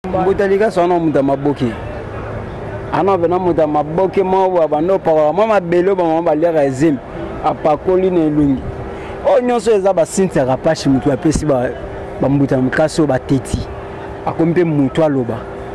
Mbutalika sona muta maboki. Ana vena muta maboki mo bando pa mama belo ba mama lera ezim apakoli ne lungi. O nyonso eza ba sinta rapashi mutu apesi ba mbuta mkaso ba teti. Akombe mutu aloba.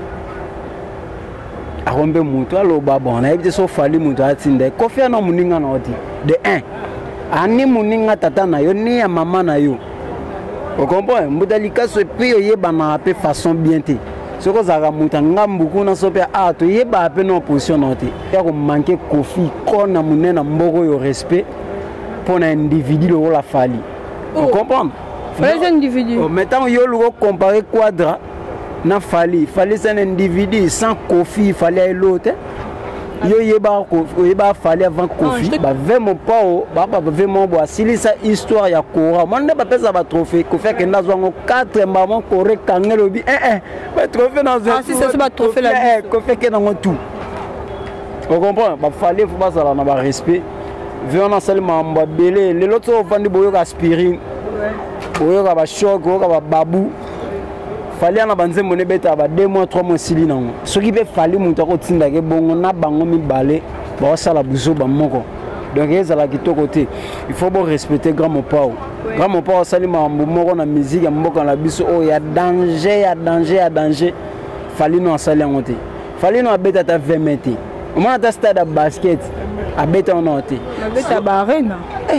Akombe mutu aloba bon na ebite so fali mutu atinde. Kofi na muninga na oti. De 1. Ani muninga tata na yo ni ya mama na yo. Vous comprenez? Mbutalika so puis yeba na pe façon bien te. Ce que ça ramonte ngambu kuna so pe to yeba pe no position noté. Ya ko manquer kofi ko na munena mboko yo respect pour un individu le la fali. Vous comprenez? Les individus. Maintenant yo le comparer quadra na fali. Fali c'est un individu sans kofi, il fallait l'autre. Yo yeba fallait avant kofi ba vraiment pas ba vraiment bois si ça histoire ya kora man ne ba pesa ba trophée ko fait que nazo ngo 4 maman kore kangelo bi ba trophée dans un si c'est ba trophée là ko fait que dans tout on comprend ba fallait faut pas ça na ba respect viens seulement ba belé les autres vandi boyo aspirine boyo ba choc boyo ba babu fallait na banze mone beta ba 2 mois 3 mois sili nango ce qui peut fallait muta ko tinda ke bongo na bango mi balé ba sala buzo ba moko donc ezala kitoko te il faut bon respecter grand mon pao sali mambo moko na musique ya mboka na biso o ya danger fallait no sali ngote fallait no beta ta 20 mètres au moins ta stade de basket a beta on te beta ba arena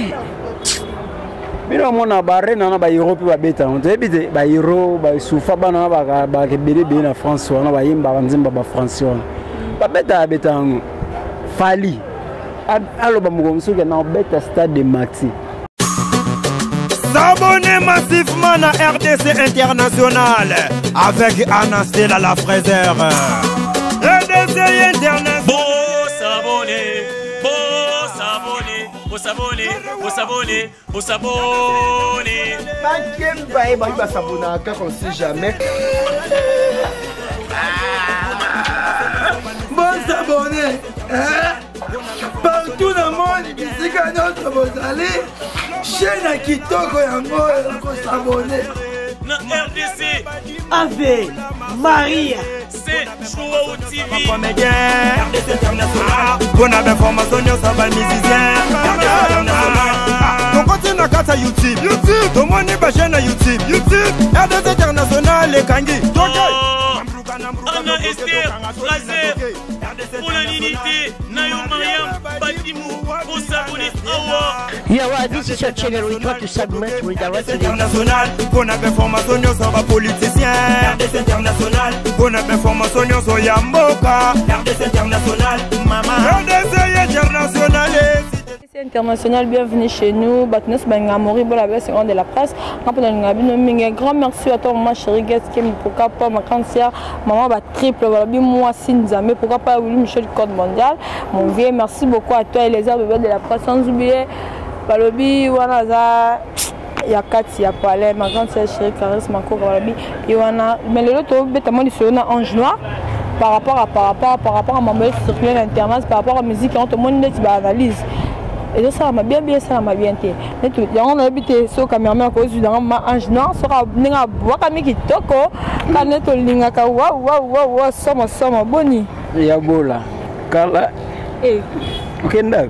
Bino mona barena na ba Europe ba beta on te bité ba Euro ba soufa bana ba ke bele na France wana ba yimba nzimba ba France wana ba beta ngo fali allo ba mugo ke na beta stade de Maxi. S'abonner massivement à RDC International avec Anastela la fraiseur. RDC International. Faut s'abonner. Bah s'abonner car on sait jamais. Bon s'abonner. Partout dans le monde, ici quand notre vous allez, chaîne à Kitoko Yango, on s'abonner. Na RDC Ave Maria c'est Chouaou TV RDC International bonne information sur les musiciens RDC International on continue à faire YouTube tout le monde est chaîne YouTube RDC International les Kangi Anna Esther Fraser pour l'unité Nayo Mariam Batimou pour s'abonner Yeah, this is your channel. We try to submit with the rest of the international. Bonne information sur les politiciens. RDC International. Bonne information sur Yamboka. RDC International. Maman. RDC International. International, bienvenue chez nous. Batnes Bangamori, bon la belle seconde de la presse. Grand merci à toi, maman chérie, guest qui pourquoi pas ma cancer, maman va triple, voilà, moi Sinzamé, pourquoi pas Willy Michel Code mondial. Mon vieux, merci beaucoup à toi et les autres bébés de la presse. Sans oublier, Balobi, Wanaza, Yakati, Yapalé, ma grande sœur chérie, Caris, Mako, Balobi, Iwana. Mais le lot, bêtement, du Sona Ange Noir. Par rapport à ma mère circulaire internet, par rapport à la musique, on te montre une analyse. Et ça m'a bien été. On a habité sur caméra à cause du Ange Noir, sur un Wakami qui toko, Kaneto Lingaka, waouh, somme, boni. Yabola, Kala, et Kenda.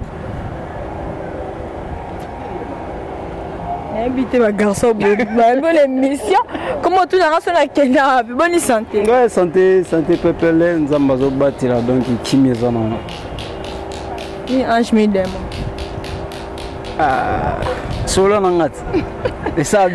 Habité ma garçon, bonne émission. Comment tout le monde a Kenya, bonne santé. Ouais, santé, peuple, nous avons battu là, donc qui m'est en ni Ange Midem. Sola Nangat. Et ça,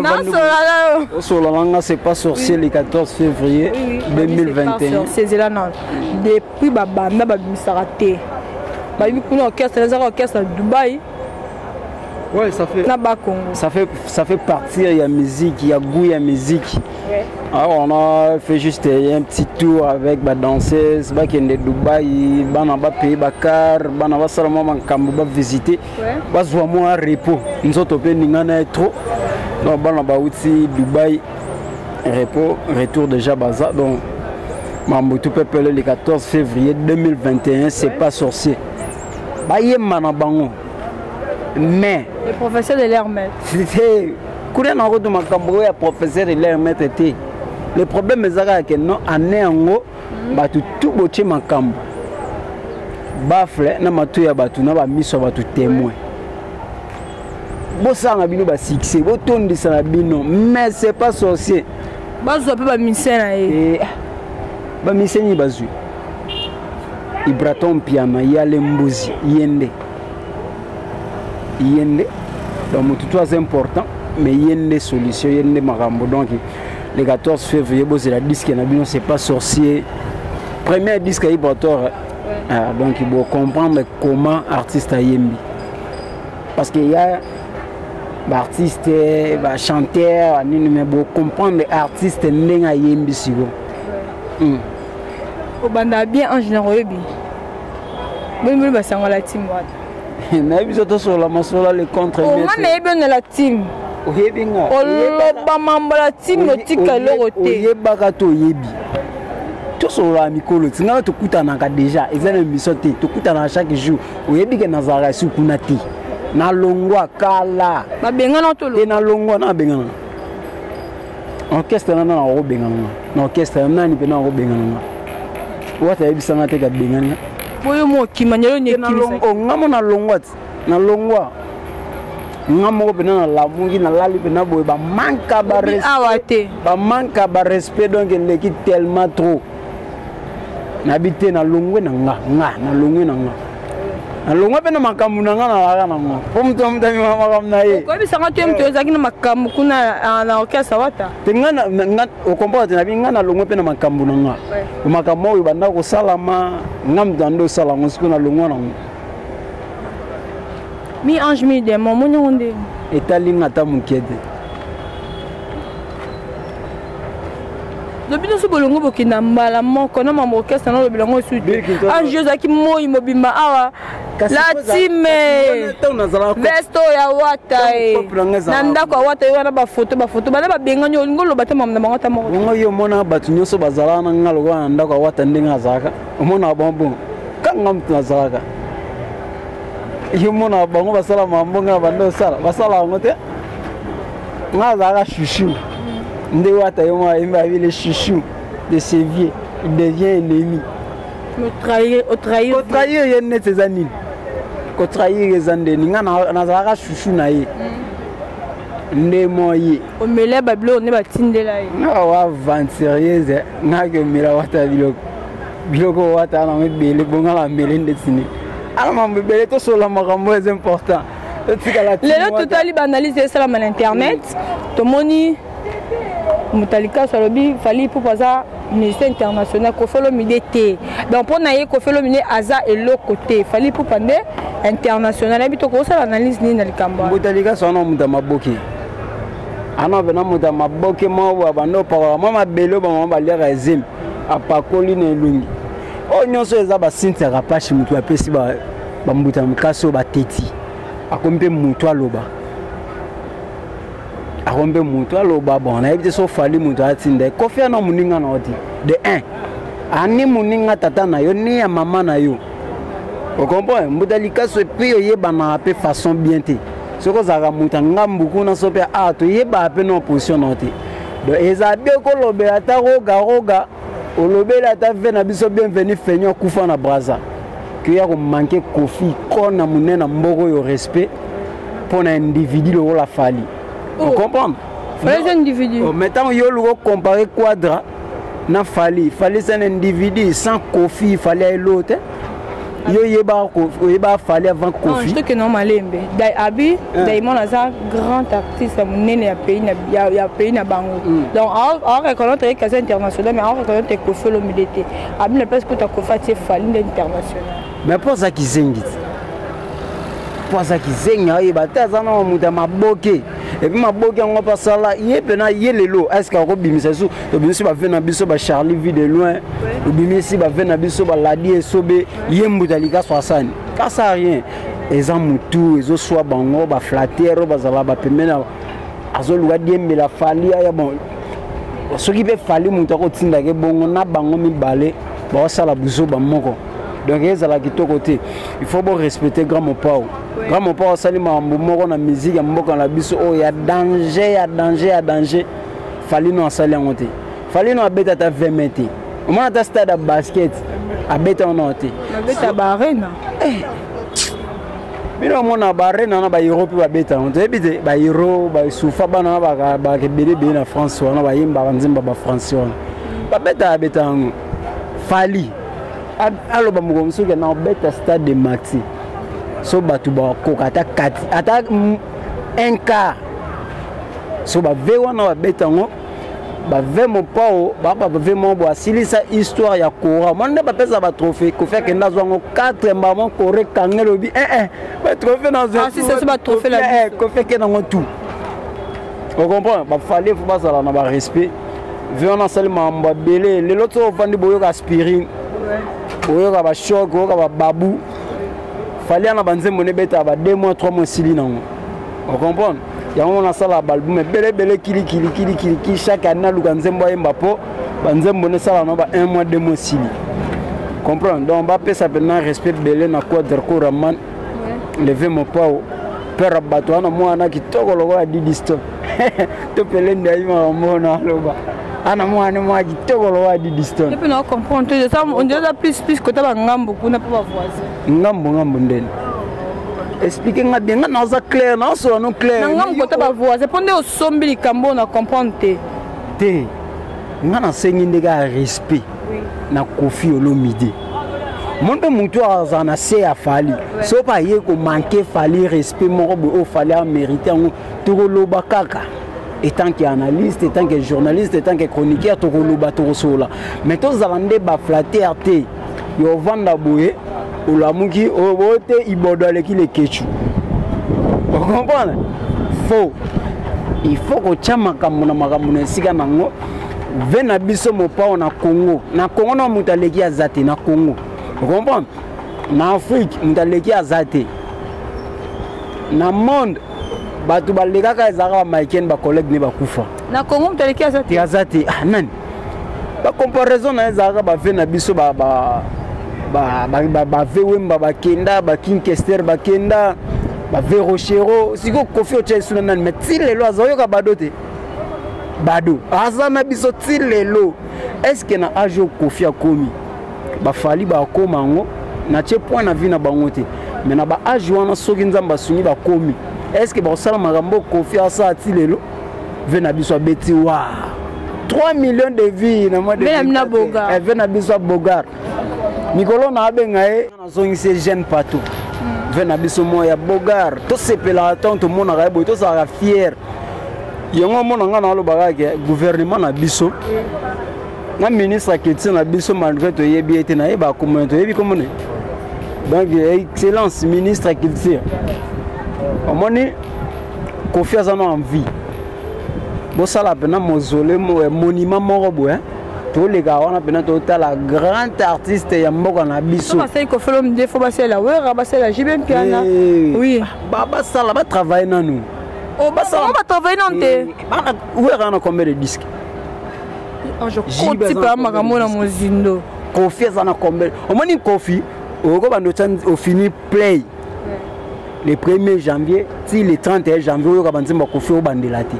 Sola c'est pas sorcier le 14 février 2021. C'est là, non. Depuis Babanda, Babimsarate. Orchestre, les orchestres à Dubaï. Ouais, ça fait partie, il y a musique, il y a goût, il y a musique. Ouais. Alors on a fait juste un petit tour avec la danseuse, qui est de Dubaï, on a payé Bakar, on a seulement visiter. On a vraiment un repos. Nous autres, on a trop. Donc on a aussi Dubaï, repos, retour déjà Baza. Donc, tout peuple le 14 février 2021, c'est pas sorcier. Mais le professeur de l'air maître. C'était courir dans route de Macambo et professeur de l'air maître était. le problème est que non année ngo batu tout boche makambo bafle na matu ya batu na ba miso batu témoin bosanga bino ba succès botondisa na bino mais c'est pas sorcier bazo pe ba misena e ba miseni bazu Ibraton piano yale mbuzi yende donc tout est important mais yende solution yende makambo donc le 14 février c'est la disque na bino c'est pas sorcier premier disque Ibraton donc il faut comprendre comment artiste a yembi parce qu'il y a artiste chanteur mais faut comprendre artiste ndenga yembi sigo au banda bien en général bon ba sanga la team wata na biso sur la masola le contre mais on est bien la team oyebinga oloba mambo la team notika lokote oyebaka to yebi to sur la mikolo tinga to kutana ka déjà ezana mission te to kutana chaque jour oyebi ke nazara su kuna te na longwa kala ba bengana to lo na longwa na bengana orchestre na ro bengana na orchestre na ni pe na ro bengana wata yebisanga te ka bengana boyo mo kimanyelo ne kimisa ngamo na longwa ngamo pe na la mungi na lali pe na boy ba manka ba respect ba manka ba respect donc l'équipe tellement trop nabité na longwe na na longwe na na longwe pe na makambu na nga na la na nga po mtu mtami makambu na ye ko bisanga te mtu ezaki na makambu kuna na orchestre wata tengana nga o comprendre na binga na longwe pe na makambu na nga makambu oyo banda ko salama ngam dando sala ngosiku na longwe na mi ange mi de mon onde etalinga ta mukede depuis nous bolongo bokina mbala moko na mama orchestre na lobilango sudi ange ezaki moi mobimba awa la team vesto ya wata na ndako wata wana ba photo bana ba bengani olingo lo bata mama mangata moko ngo yo mona batu nyoso bazala na ngalo wana ndako wata ndinga zaka omona bombo kanga mtu azaka yo mona bango basala mambonga bando sala basala ngote ngazaka chuchu Ndé wata yoma imba le chouchou de Sévier, il devient ennemi. Au trahir yenne tes amis. Ko trahir les andé ninga na zaka chouchou na ye. Ndé moye. O mele bablo ne batindela ye. Na wa vente sérieuse na ke mira wata biloko wata na mebele bonga la mele ndetini. Ala mambele to so la makambo est important. Lelo totali banaliser ça sur internet. Tomoni Mutalika Salobi fallait pour passer ministère international ko felo midete donc pour naie ko felo mine aza et l'autre côté fallait pour pande international habito ko ça analyse ni na likamba Mutalika sona muta maboki ana bena muta maboki mo wa bando pa mama belo ba mama lera ezim apakoli na lungi o nyonso eza ba sinta rapashi mutu apesi ba mbuta mkaso ba teti akompe mutu aloba akombe mutu aloba bon na ebite so fali mutu atinde kofia na muninga na oti de 1 ani muninga tata na yo ni ya mama na yo o comprend Mutalika so pio yeba na pe façon bien te soko zaka muta ngambu kuna so pe to yeba pe no position na oti donc ezabe ko lobe ata roga olobela ata ve na biso bienvenue fenyo kufa na braza que ya ko manquer kofi kona munena mboko yo respect pour un individu lo la fali. Vous comprenez? Les individus. Maintenant, il y a comparer Quadra, il fallait c'est un individu sans Kofi, il fallait l'autre. Il y a fallait avant Kofi. Non, je te que non malembe. Abi, Daimon a un grand artiste à mon nez à pays na bango. Donc on reconnaître les cas internationaux, mais on reconnaître que Kofi l'humilité. Abi ne peut pas que Kofi c'est fallu international. Mais pour ça qui zengit. Pour ça qui zenga, il va t'attendre à mon maboke. Et puis ma bogue on passe là yé pena yé lelo est-ce qu'on bimisa sou to bimisi ba vena biso ba Charlie vu de loin ou bimisi ba vena biso ba ladi sobe yé Mutalika 60 ça ça rien ezan mutu ezo soit bango ba flatter ba zala ba pemena azo luga diembe la fali ya bon ce qui peut fali mutu ko tinda ke bongo na bango mi balé ba sala buzo ba moko donc ezala kitoko te il faut bon respecter grand mon pao. Quand mon père s'allume en mouvement la musique, en mouvement la biso, oh il y a danger, fallait nous en saler en monter. fallait nous abeta ta 20 mètres. On a ta stade de basket, abeta on a été. Abeta barena. Mais non, on a barena, on a héros puis abeta. On a dit ba héros, ba soufa bana ba bébé bien en France, on a ba yimba banzimba ba France. Ba abeta on. Fali. Alors ba mugo musuke na abeta stade de Maxi. So batu ba kokata 4 ata 1 quart. So ba vewana abeta on. Ba vraiment pas ba vraiment bo asili sa histoire ya Kora monde ba pesa ba trophée ko fait que ndazwango 4 maman Kora kangelo bi ba trophée dans un si ça ba trophée la ko fait que dans tout on comprend ba fallait faut pas ça na ba respect viona seulement ba belé les autres vandi boyo ka aspirine boyo ka ba choc boyo ka ba babu fallait na banzembo ne beta ba 2 mois 3 mois sili nango on comprend. Il y a un sala album mais belé kili chaque année luka nzembo yemba po banzembo ne sala no ba 1 mois 2 mois sili comprendre donc ba pesa maintenant respect belé na quadre coraman lever mon pao père bato ana mwana kitoko logo ya didisto to pele ndayima mona loba ana mwana mwa kitoko logo ya didisto et puis on comprend ça on dirait plus côté ba ngambo kuna pas voisin ngambo ndene expliquez-moi bien, non, c'est clair, non, c'est non clair. Non, on peut pas voir. C'est pendant au sombi les cambo, on a comprendre. Té, on a enseigné des gars respect. Na Kofi Olomide. Mon père mon tour en a assez à Fali. Sauf pas hier qu'on manquait Fali respect, mon robe Fali a mérité un Toro Bakaka. Étant qu'analyste, étant que journaliste, étant que chroniqueur, Toro Loba Toro Sola. Mais tous les Rwandais ba flatter té. Yo vanda boué. Ou la mouki au vote ibodale qui les kechu. Vous comprenez? Faux. Il faut que chama kamuna makamuna sika nango. Vena biso mopa na Congo. Na Congo na mutaleki azate na Congo. Vous comprenez? Na Afrique mutaleki azate. Na monde batu baleka ka ezaka maïken ba collègue ne ba kufa. Na Congo mutaleki azate. Azate ah nani? Ba comparaison na ezaka ba vena biso ba Vewemba bakenda ba Kinkester bakenda ba Verochero siko Kofi Ochesuna nan mais tilelo azoyoka badote bado azana biso tilelo est-ce que na ajo Kofi akomi ba fali ba koma ngo na che point na vie na bangote mais na ba ajo wana soki nzamba sungi ba komi est-ce que ba sala makambo Kofi asa tilelo vena biso beti wa 3 millions de vies na moi de vena Bogar vena biso Bogar Nicolas na bengae na zongi se jeune patou vena biso moya Bogar to sepela tonto mona ga boy to sa fier yango mona nga na lo bagage gouvernement na biso na ministre kitse na biso malgré to yebi ete na yeba comment to yebi comment donc excellence ministre kitse omoni confiance en vie bo sala pena mausolée monument moko boy tous les gars on a bien total la grande artiste ya mboka na biso ça c'est que faut me dire faut passer la wera passer la jiben piana oui baba ça là va travailler na nous oh bah ça on va travailler dans te wera na combien de disques je compte pas makamona mozindo Kofi ça na combien au moins Kofi au go bando au fini play le 1er janvier si le 31 janvier au banzimba Kofi au bandelati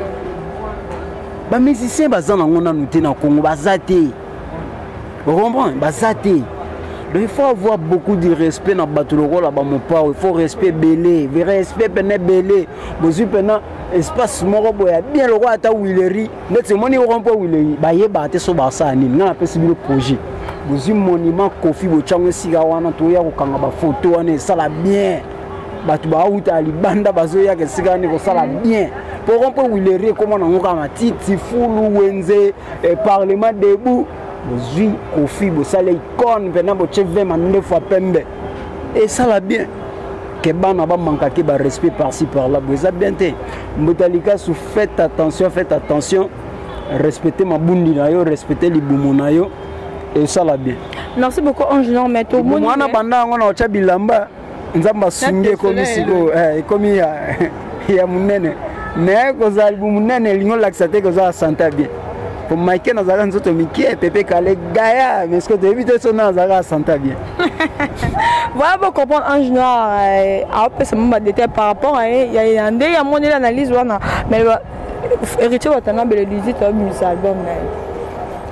ba musicien bazana ngona nuté na Congo bazate. Vous comprenez? Bazate. Donc il faut avoir beaucoup de respect na batuloko là ba mon père, il faut respect belé, respect pené belé. Bozu pena espace moko boya bien le roi ata Willery, net moni rompo Willery, ba yeba te so ba sa nini na pesi bi projet. Bozu monument Kofi bo chango siga wana to ya ko kanga ba photo wana sala bien. Batu ba uta libanda bazo ya ke siga ni ko sala bien. Pour rompre Willery comment on a titi fulu wenze parlement debout bozui Kofi bo sala icône pendant bo cheve mande fois pembe et ça va bien que bana ba manka ke ba respect par-ci par-là boza bien té mbotalika sous faites attention respectez ma bundi na yo respectez libumu na yo et ça va bien. Merci beaucoup ingénieur Meto mwana banda ngona ocha bilamba nzamba sunge komi siko komi ya munene mais que ça album nene lingo laxate que ça senta bien pour Mike na zaka nzoto mikie pepe kale gaya mais ce que tu évites son na zaka senta bien voilà pour comprendre ingénieur a peu ça détail par rapport à il y a mon analyse wana mais héritier watana belle visite au album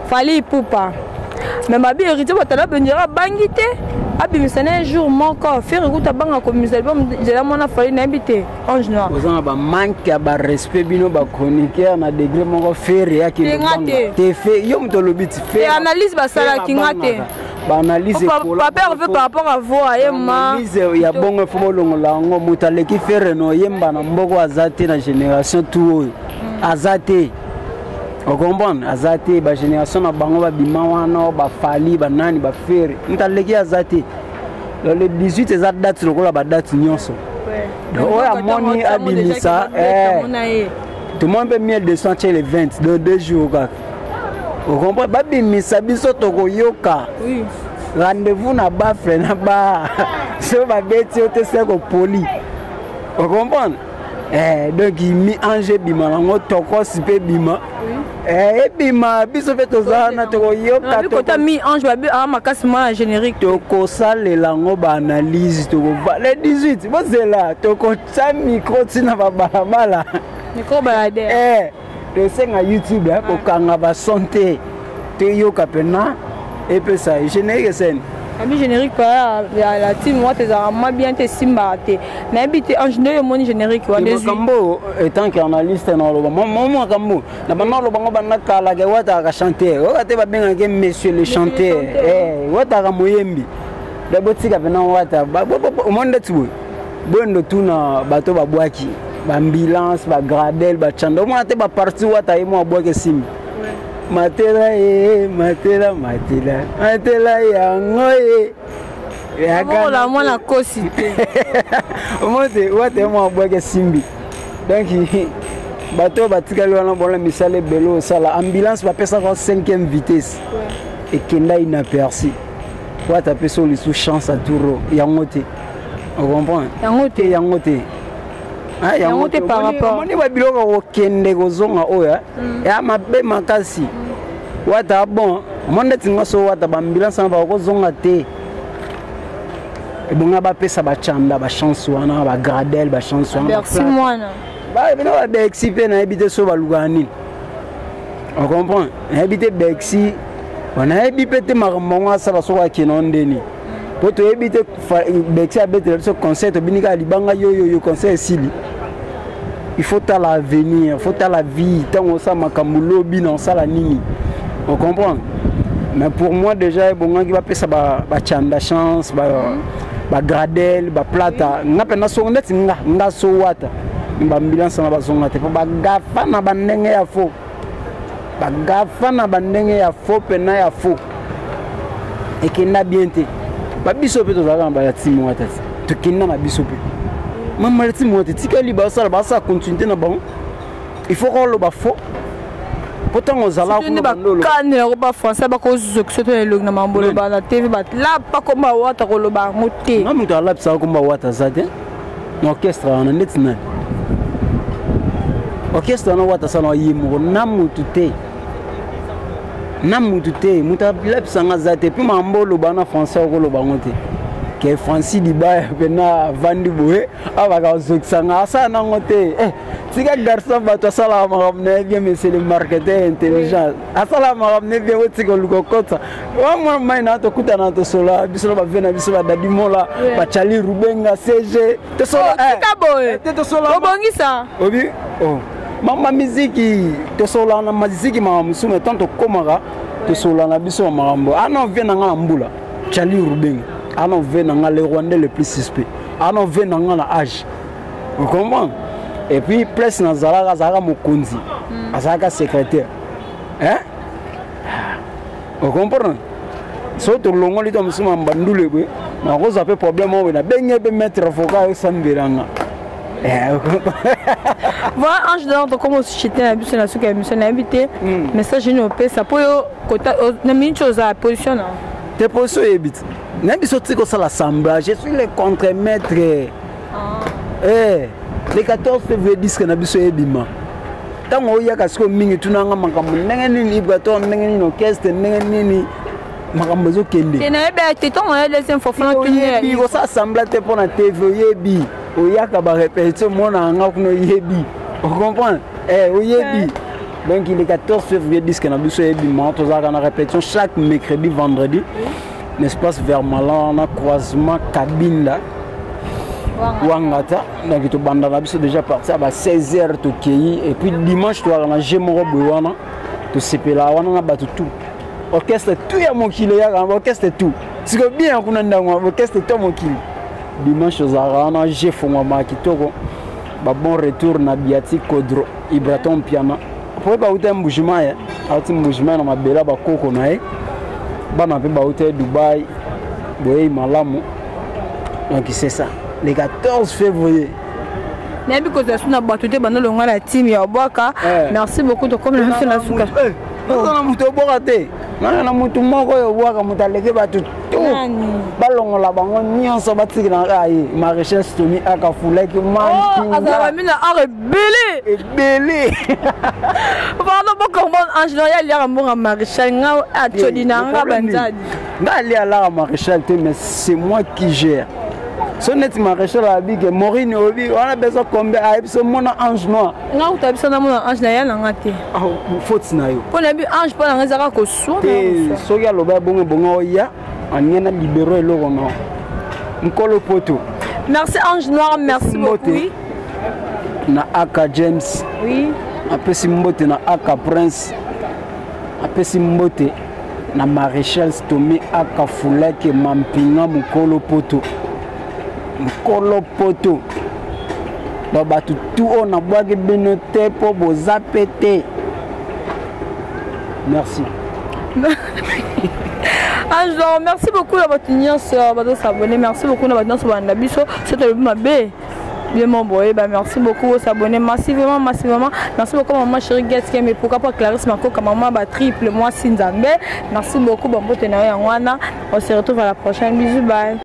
Fali Poupa. Mais ma vie hérité, tu as benira bangité. Abimisane un jour mon corps faire écoute à banga comme album de la mona Fali n'habité Ange Noir. Vous avez manque à respect bino ba chroniqueur na degré mon faire ya qui te fait yom to lobit fait analyse ba sala ki ngate. Ba analyse papa veut par rapport à voir yema. Analyse ya bongo fo longola ngo mutale ki faire no yemba na mboko azate na génération tout azate. Vous comprenez? Azate, la génération na bango ba bimawana, ba fali, ba nani, ba faire. Ntaleki azate. Le 18 eza date lokola ba date nyonso. Donc oya moni abimisa tout le monde peut 1200 chez les 20 dans 2 jours kaka. Vous comprenez? Ba bimisa biso toko yoka. Oui. Rendez-vous na ba frère na ba. So ba beti ote seko poli. Vous comprenez? Donc il mi ange bima ngo toko sipe bima. Bima biso fait tozana toko yoka to ta mi ange ba a makasi ma générique toko sale lango ba analyse toko le 18 bo zela toko cha micro tina ba bala micro balade to senga YouTube ko kanga ba santé to yoka pena et puis ça générique scène ami générique pas la team moi tes armes bien tes simba te na habité ingénieur moni générique wa des kambo étant qu'analyste na lo moi kambo na bana lo bango bana kala ke wata ka chanter o te ba benga ke monsieur le chanteur wata ka moyembi da botika bena wata o monde tu bondo tuna bato ba bwaki ba ambulance ba gradel ba chando mo te ba parti wata e mo bwake sim matela yango ya la mwana kosi omote wate mo bwake simbi donc bato batikali wana bona misale belo sala ambulance ba pesa ko 5e vitesse et kenda inaperçu wata peso lisu chance à touro yango te on comprend yango te yango te par rapport moni ba biloko ko kende ko zonga oya ya mabe makasi wata bon monde tinga so wata ba ambulance ba ko zonga te ebonga ba pesa ba chanda ba chance wana ba gradel ba chance wana merci mwana ba bino ba exciper na habiter so ba lugani on comprend habiter bexi on a habité makambo sala so wa kinondeni poto habiter bexi habiter so concert binika libanga yo concert sili il faut à l'avenir, il faut à la vie, tant on sait makambulo bina on sait la nini. On comprend. Mais pour moi déjà bon qui va payer ça ba chanda chance ba gradel ba plata nga pena so net nga so wata ba ambulance na ba zonga te ba gafa na ba ndenge ya fo ba gafa na ba ndenge ya fo pena ya fo et qui n'a bien été ba biso pe to za ba ya timo wata to kinna na biso pe maman le timo te tikali ba ça continuer na bon il faut qu'on le ba fo pourtant on zala ko ba kan ba français ba ko zoksoto le na mambolo ba na TV ba la pa ko ba wata ko lo ba ngote na mutu ala psa ko ba wata zade no orchestre on net na orchestre na wata sana yimo na mutu te muta la psa nga zate puis mambolo ba na français ko lo ba ngote que Francis Diba bena vandi boé abaka zoksanga asa na ngote tika garçon ba to sala maramne bien monsieur le marketeur intelligent asala maramne bien otiko lukokota wa mo mai na to kutana to sola biso ba vena biso ba dadimola ba chali rubenga CG to sola tika boé to sola obongisa obi mama miziki to sola na miziki mama musume tanto komara to sola na biso marambo ana vena nga mbula chali rubenga alors venant les Rwandais les plus suspects alors venant à l'âge vous comprenez et puis plus nazala zara mokonzi azaka secrétaire hein vous comprenez surtout longo lito musuma mbandule bwe na koza pe problème o na benye be mettre foka sambiranga voilà ange dans comment c'était la bus na suka mission na invité message ni opé ça pour kota na minute chose à position na te position ebit na biso tiko sala assemblage je suis le contre-maître le 14 février disque na biso ebima tango oya kasiko mingi tunanga makambo ndenge nini ibato ndenge nini orchestre ndenge nini makambo zo kende tena ebe te tongo ya deuxième fois fona tunye ko sa assemblage te pona TV yebi oya ka ba répétition mona nga kuno yebi on comprend oyebi Donc il est 14 février disque na biso et bima tozaka na répétition chaque mercredi vendredi. L'espace vers Malan na croisement Kabinda. Wangata donc to banda na biso déjà parti à 16h to kei et puis dimanche to na Jemoro Bowana to sepela wana na batu tout. Orchestre tout ya mokile ya orchestre tout. Siko bien kuna ndango orchestre tout mokile. Dimanche ozara na jefonga makitoko. Ba bon retour na Biati Kodro Ibraton piano. Pour ba uta mbujima ya, ati mbujima na mabela ba koko na e. Bana pe ba uta Dubai. Boye malamu. Donc c'est ça. Le 14 février. Merci beaucoup de la team ya Boaka. Merci beaucoup de comme le fait la souka. Na muto bokate. Na muto moko yo Boaka mutaleke batu tout. Balongola bango nyonso batiki na ai Maréchal Stomi akafula ki man. Azala mina rebelle. Belé. Pardon beaucoup mon ange ya lia mbonga Maréchal nga atodina nga banzadi. Nga lia la Maréchal mais c'est moi qui gère. Sonnet Maréchal a dit que Maureen Obi, on a besoin combien à ce mon ange noir. Non, tu as besoin d'un ange na ya ngate. Ah, faute na yo. Pour les ange pas na ngazaka ko so. So ya loba bongo ya, on libéré le rono. Nkolo poto. Merci ange noir, merci beaucoup. Na Aka James. Oui. Après Simbote na Aka Prince. Après Simbote na Maréchal Stomi Aka Fulake Mampinga Mukolo poto. Mukolo poto. Donc tout on a boire benoté pour vous apéter. Merci. Alors, merci beaucoup à votre union sur votre s'abonner. Merci beaucoup à votre union sur votre abisso. C'était le mabé. Bien mon boy, merci beaucoup de s'abonner massivement. Merci beaucoup maman chérie Guest mais pourquoi pas Clarisse Marco comme maman triple moi Sinzambe. Merci beaucoup bon pote na wana. On se retrouve à la prochaine. Bisous bye.